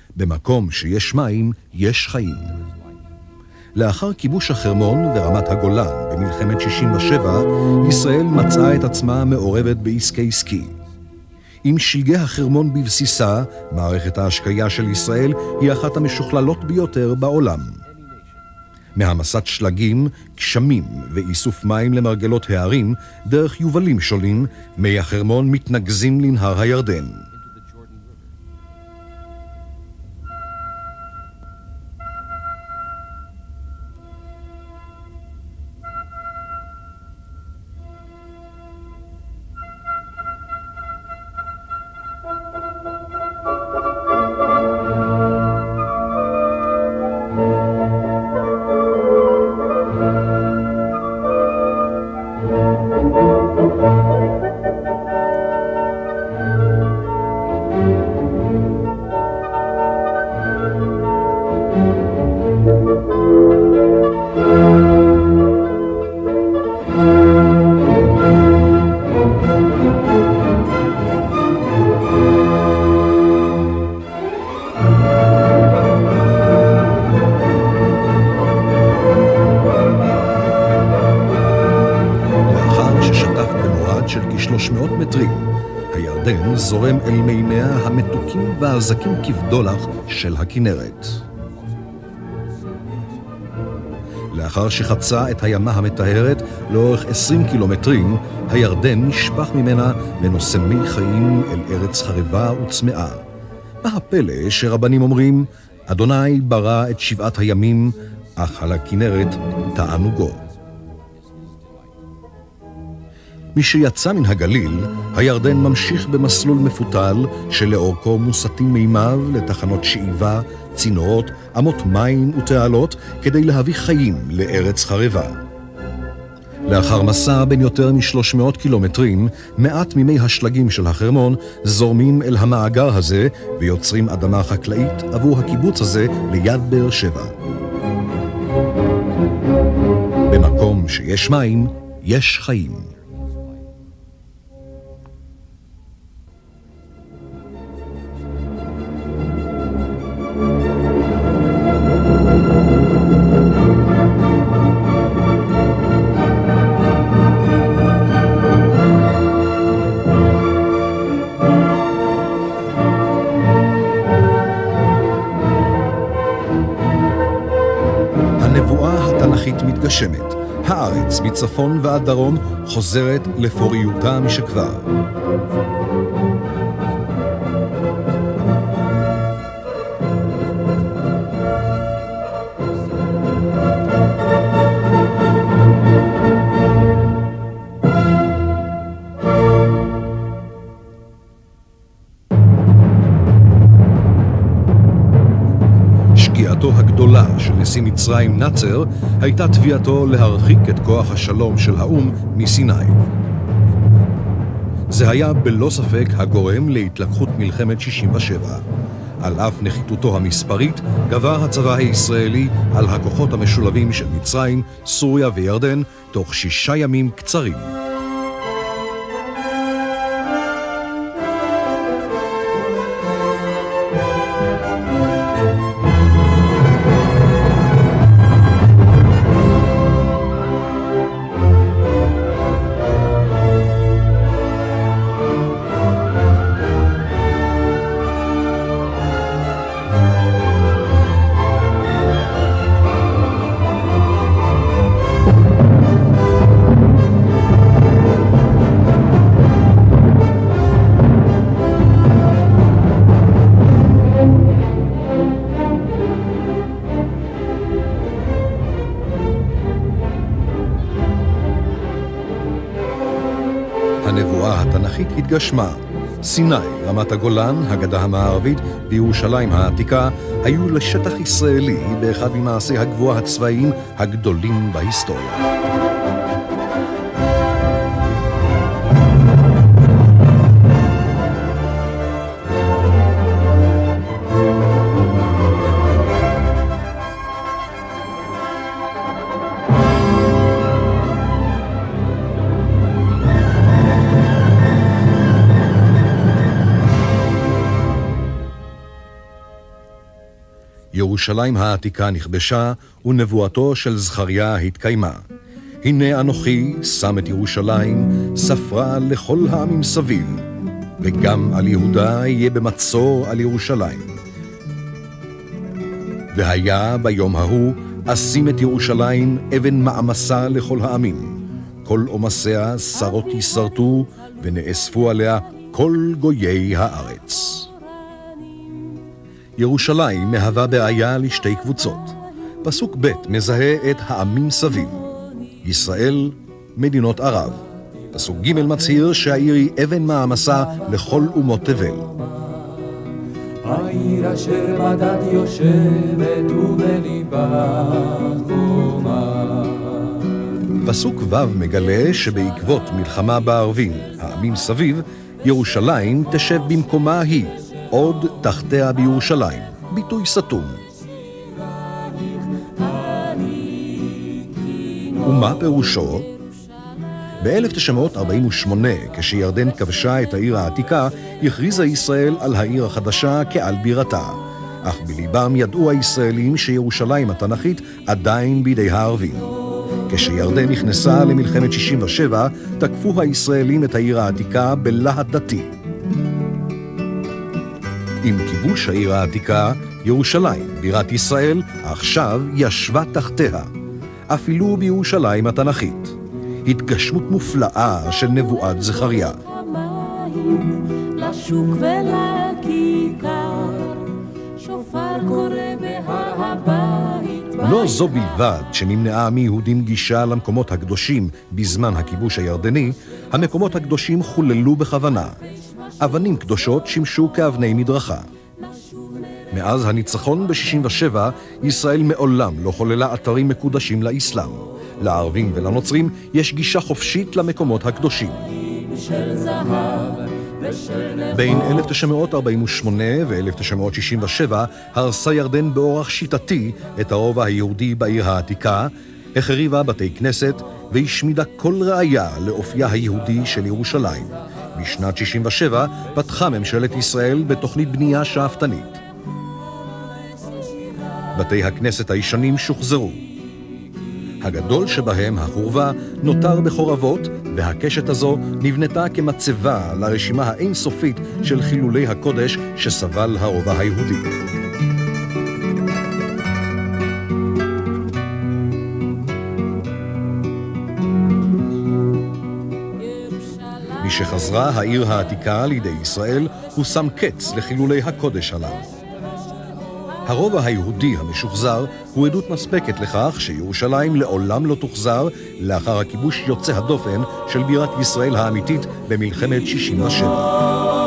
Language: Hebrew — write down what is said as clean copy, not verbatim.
במקום שיש מים, יש חיים. לאחר כיבוש החרמון ורמת הגולן במלחמת 67, ישראל מצאה את עצמה מעורבת בעסקי סקי. עם שלגי החרמון בבסיסה, מערכת ההשקיה של ישראל היא אחת המשוכללות ביותר בעולם. מהמסת שלגים, גשמים ואיסוף מים למרגלות הערים, דרך יובלים שונים, מי החרמון מתנגזים לנהר הירדן. זורם אל מימיה המתוקים והזקים כבדולח של הכנרת. לאחר שחצה את הימה המטהרת לאורך 20 קילומטרים, הירדן נשפך ממנה ונושא מי חיים אל ארץ חרבה וצמאה. מה הפלא שרבנים אומרים, אדוני ברא את 7 הימים, אך על הכנרת תענוגו. מי שיצא מן הגליל, הירדן ממשיך במסלול מפותל שלאורכו מוסתים מימיו לתחנות שאיבה, צינורות, אמות מים ותעלות כדי להביא חיים לארץ חרבה. לאחר מסע בין יותר מ-300 קילומטרים, מעט מימי השלגים של החרמון זורמים אל המאגר הזה ויוצרים אדמה חקלאית עבור הקיבוץ הזה ליד באר שבע. במקום שיש מים, יש חיים. מתגשמת. הארץ מצפון ועד דרום חוזרת לפוריותה משכבר. שגיאתו הגדולה של נשיא מצרים נאצר הייתה תביעתו להרחיק את כוח השלום של האום מסיני. זה היה בלא ספק הגורם להתלקחות מלחמת 67. על אף נחיתותו המספרית, גבר הצבא הישראלי על הכוחות המשולבים של מצרים, סוריה וירדן תוך 6 ימים קצרים. הנבואה התנ"כית התגשמה. סיני, רמת הגולן, הגדה המערבית וירושלים העתיקה היו לשטח ישראלי באחד ממעשי הגבורה הצבאיים הגדולים בהיסטוריה. ירושלים העתיקה נכבשה, ונבואתו של זכריה התקיימה. הנה אנוכי שם את ירושלים, ספרה לכל העמים סביב, וגם על יהודה יהיה במצור על ירושלים. והיה ביום ההוא, אשים את ירושלים אבן מעמסה לכל העמים. כל עומסיה שרות יסרטו, ונאספו עליה כל גויי הארץ. ירושלים מהווה בעיה לשתי קבוצות. פסוק ב' מזהה את העמים סביב. ישראל, מדינות ערב. פסוק ג' מצהיר שהעיר היא אבן מעמסה לכל אומות תבל. העיר אשר בדד יושבת ובליבה חומה. פסוק ו' מגלה שבעקבות מלחמה בערבים, העמים סביב, ירושלים תשב במקומה היא, עוד תחתיה בירושלים, ביטוי סתום. ומה פירושו? ב-1948, כשירדן כבשה את העיר העתיקה, הכריזה ישראל על העיר החדשה כעל בירתה. אך בליבם ידעו הישראלים שירושלים התנ"כית עדיין בידי הערבים. כשירדן נכנסה למלחמת 67, תקפו הישראלים את העיר העתיקה בלהט דתי. עם כיבוש העיר העתיקה, ירושלים, בירת ישראל, עכשיו ישבה תחתיה. אפילו בירושלים התנ"כית. התגשמות מופלאה של נבואת זכריה. לשוק ולכיכר, שופר קורא בהר הבית. לא זו בלבד שנמנעה מיהודים גישה למקומות הקדושים בזמן הכיבוש הירדני, המקומות הקדושים חוללו בכוונה. אבנים קדושות שימשו כאבני מדרכה. מאז הניצחון ב-67, ישראל מעולם לא חוללה אתרים מקודשים לאסלאם. לערבים ולנוצרים יש גישה חופשית למקומות הקדושים. בין 1948 ו-1967 הרסה ירדן באורח שיטתי את הרובע היהודי בעיר העתיקה, החריבה בתי כנסת והשמידה כל ראיה לאופייה היהודי של ירושלים. בשנת 67 פתחה ממשלת ישראל בתוכנית בנייה שאפתנית. בתי הכנסת הישנים שוחזרו. הגדול שבהם, החורבה, נותר בחורבות, והקשת הזו נבנתה כמצבה לרשימה האינסופית של חילולי הקודש שסבל הרובע היהודי. משחזרה העיר העתיקה לידי ישראל, הוא שם קץ לחילולי הקודש הללו. הרובע היהודי המשוחזר הוא עדות מספקת לכך שירושלים לעולם לא תוחזר לאחר הכיבוש יוצא הדופן של בירת ישראל האמיתית במלחמת 67.